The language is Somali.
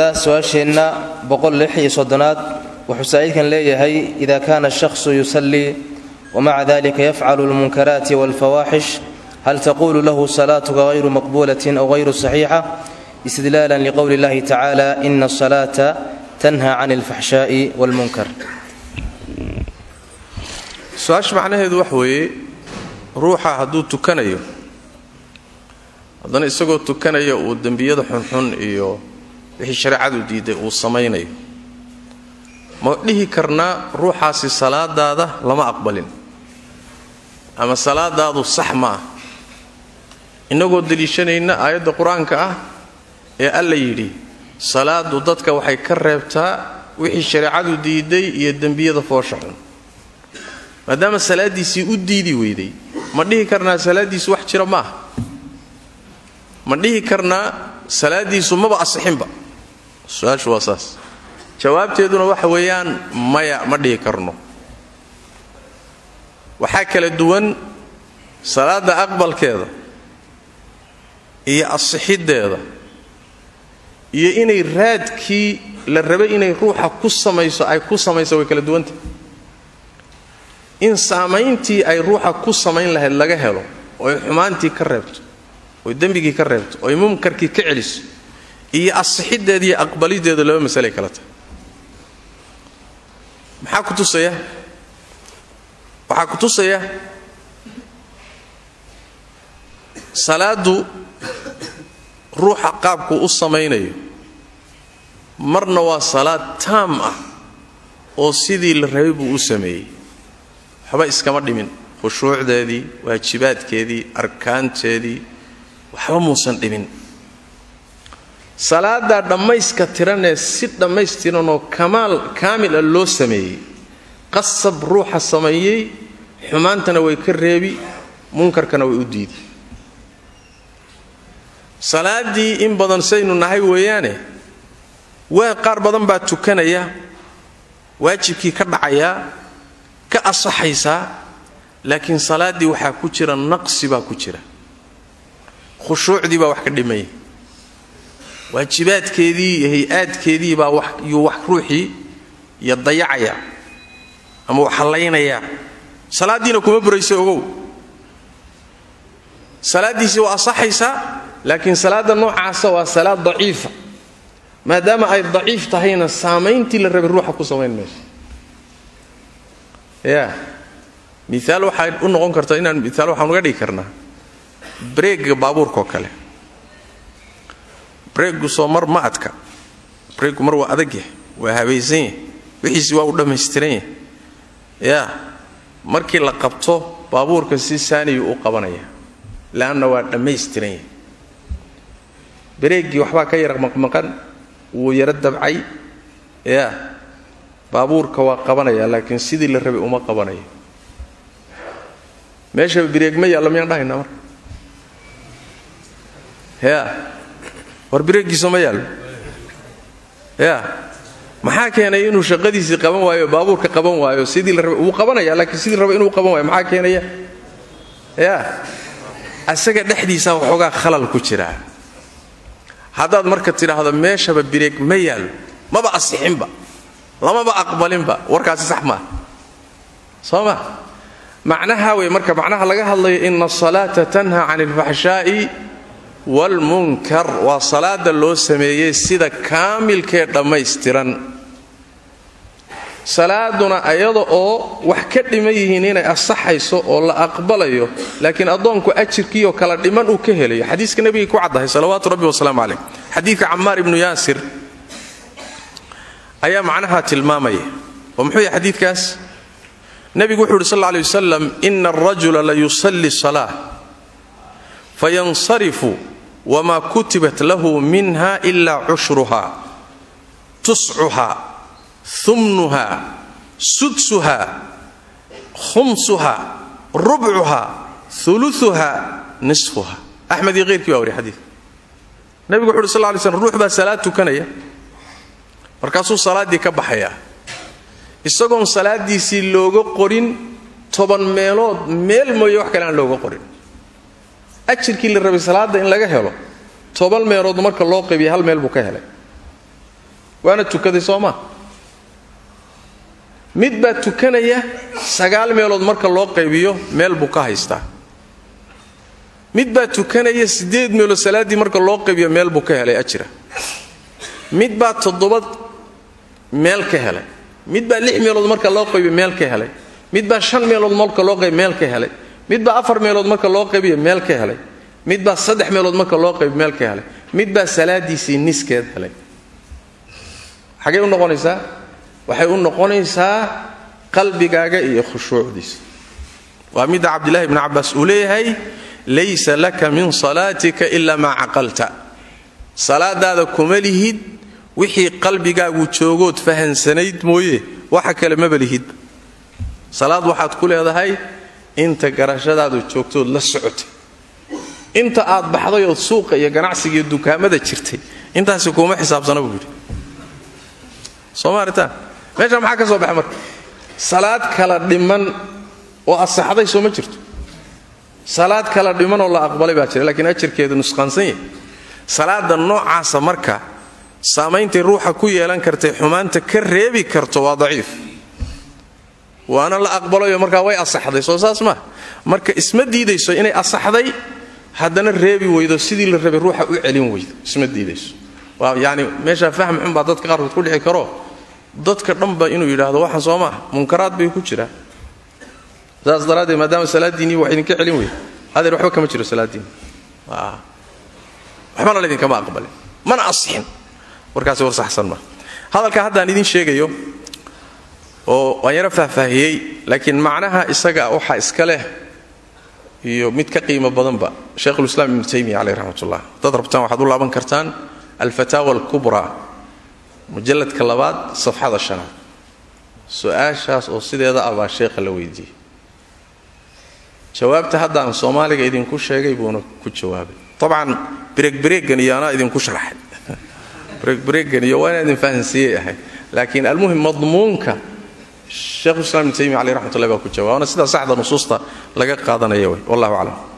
سؤالنا بقول لحي صدنات وحسائل كان ليه إذا كان الشخص يصلي ومع ذلك يفعل المنكرات والفواحش هل تقول له صلاتك غير مقبولة أو غير صحيحة استدلالا لقول الله تعالى إن الصلاة تنهى عن الفحشاء والمنكر؟ سؤال معناه هذا وحوي روحه هدو تكنيو haddana isagoo tukanaya uu dambiyada xunxun iyo wixii shariicadu diiday uu sameeyay ma dhihi karna ruuxaasi salaadaada lama aqbalin ama salaadaadu sax ma inagoo daliishanayna aayada quraanka ah ee alla yiri salaadu dadka waxay ka reebtaa wixii shariicadu diiday iyo dambiyada fooshaxun maadaama salaadiisi u diidi weeday ma dhihi karna salaadiisi wax jira ma ma dhihi karnaa salaadiisu maba asixinba su'aashu waa saas jawaabteeduna waxa weeyaan maya ma dhihi karno waxa kala duwan salaada aqbalkeeda iyo asixideeda iyo inay raadkii la rabay inay ruuxa ku samayso ay ku samayso way kala duwanta in saamayntii ay ruuxa ku samayn lahayd laga helo oo xumaantii ka reebto oo dambigii ka reebto oo munkarkii ka celiso iyo asixideedii aqbalideedu laba mas'ale kala tahay maxaa ku tusaya salaadu ruuxa qaabku u samaynayo marna waa salaad taam ah oo sidii la rabay buu u sameeyay waxba iskama dhimin khushuucdeedii waajibaadkeedii arkaanteedii waxba muusan dhimin salaada dhamayska tiranee si dhamaystiran oo kaamil loo sameeyay qasab ruuxa sameeyay xumaantana way ka reebi munkarkana way u diidi salaadii in badan saynu nahay weeyaane waa qaar badan baa tukanaya waajibkii ka dhacaya ka asaxaysa laakiin salaadii waxa ku jira naqsi baa ku jira khushuucdii baa wax ka dhimay waajibaadkeedii iyo hay'aadkeedii baa wax ruuxii ya dayacaya ama wax halaynaya salaadiina kuma burayso ogow salaadiisi waa asaxaysa laakiin salaada noocaas waa salaad daciifa maadaama ay daciif tahayna saamayntii la rabay ruuxa ku sameyn meesha misaal waxa u noqon kartaa inaan misaal waxaan uga dhigi karnaa breega baabuurka kale breegu soo mar ma adka breegu mar waa adag yahay waa habaysan yahay wixiisi waa u dhameystiran yahay markii la qabto baabuurka si saaniyo u qabanaya laana waa dhameystiran yahay breegi waxba ka yar maqmaqan wuu yara dabcay baabuurka waa qabanaya laakiin sidii la rabay uma qabanayo meesha breeg ma yaalo miyaan dhahaynaa marka war breegiisa ma yaalo maxaa keenay inuu shaqadiisii qaban waayo baabuurka qaban waayo sidii la rabay uu qabanaya laakiin sidii la rabay inuu qaban waayo maxaa keenaya asaga dhexdiisa waxoogaa khalal ku jira haddaad marka tidhaahdo meeshaba breeg ma yaalo maba asixinba lamaba aqbalinba warkaasi sax ma sooma macnaha way marka macnaha laga hadlayo inna as-salata tanha 'anil fahsha'i wal munkar wa salada loo sameeyay sida kaamilkee dhameystiran salaaduna ayada oo wax ka dhiman yihiin inay asaxayso oo la aqbalayo laakiin adoonku ajirkiyo kala dhiman uu ka helayo xadiiska nabiga ku cadahay salawaatu rabbi wa salaamu alayhi xadiiska Ammar ibn Yasir ayaa macnaha tilmaamaya oo muxuu yahay xadiiskaas nabigu wuxuu sallallahu alayhi wasallam inna ar-rajula la yusalli salah fayansarifu wama kutibat lahu minha illa 'ushruha tus'uha thumnuha sudsuha khumsuha rub'uha thuluthuha nisfuha ahmad iyo qeyrkii waa wari xadiis nabigu wuxuu sallallahu alayhi wasallam ruux baa salaad tukanaya markaasuu salaadii ka baxaya isagoon salaadiisii looga qorin 10 meelood meel mooy wax kale aan looga qorin ajirkii la rabay salaada in laga helo 10 meelood marka loo qaybiyo hal meel buu ka helay waana tukaday sooma mid baa tukanaya 9 meelood marka loo qaybiyo meel buu ka haystaa mid baa tukanaya 8 meelood salaadii marka loo qaybiyo meel buu ka helay ajira mid baa 7 meel ka helay mid baa 6 meelood marka loo qaybiyo meel ka helay mid baa 5 meelood marka loo qaybiyo meel ka helay mid baa 4 meelood marka loo qaybiyo meel ka helay mid baa 3 meelood marka loo qaybiyo meel ka helay mid baa salaadiisii niskeed helay xagee u noqonaysaa waxay u noqonaysaa qalbigaaga iyo khushuucdiisa waa mid Abdullah ibn Abbas uu leeyahay laysa laka min salaatika illa ma aqalta salaadaada kuma lihid wixii qalbigaagu joogood fahansanayd mooyee waxa kale ma balihid salaad waxaad ku leedahay inta garashadaadu joogtood la socotay inta aad baxday oo suuqa iyo ganacsiga iyo dukaamada jirtay intaas kuma xisaabsana buu yiri Soomaaliya meesha maxaa ka soo baxay marka salaad kala dhiman oo asaxday soo ma jirto salaad kala dhiman oo la aqbalay baa jira laakiin ajirkeedu nusqaansan yahay salaada noocaas marka saamaynta ruuxa ku yeelan kartay xumaanta ka reebi karto waa daciif waana la aqbalayo marka way asaxday soo saas ma marka isma diidayso inay asaxday haddana reebi weydo sidii la rabay ruuxa u celin weydo isma diidayso waa yaani meesha faham xun baa dadka qaar ku dhici karo dadka dhanba inuu yiraahdo waxaan soo ma munkaraad bay ku jiraan saas daraadii maadaama salaadiini wax idin ka celin weey adeer waxba kama jiro salaadiin waxba la idin kama aqbalin mana asixin warkaas war saxsan ma hadalka haddaan idin sheegayo oo waan yara faahfaahiyay laakiin macnaha isaga waxa iska leh iyo mid ka qiimo badan ba Sheikhul Islam Ibn Taymiyyah alayhi rahmatullah dad rabtaan waxaad u laaban kartaan al-Fatawa al-Kubra mujalladka 2 safxada 5 su'aashaas oo sideeda aba sheekha la weydiiyay jawaabta haddaan Soomaaliga idin ku sheegay buuna ku jawaabay طبعا بريك iyo ana idin ku sharaxay بريك iyo waan idin fahansiiyay laakiin almuhim madmuunka Sheikh Islam Ibn Taymiyyah alayhi rahmatullah baa ku jawaabana sida saxda nusuusta laga qaadanayo wallahu a'lam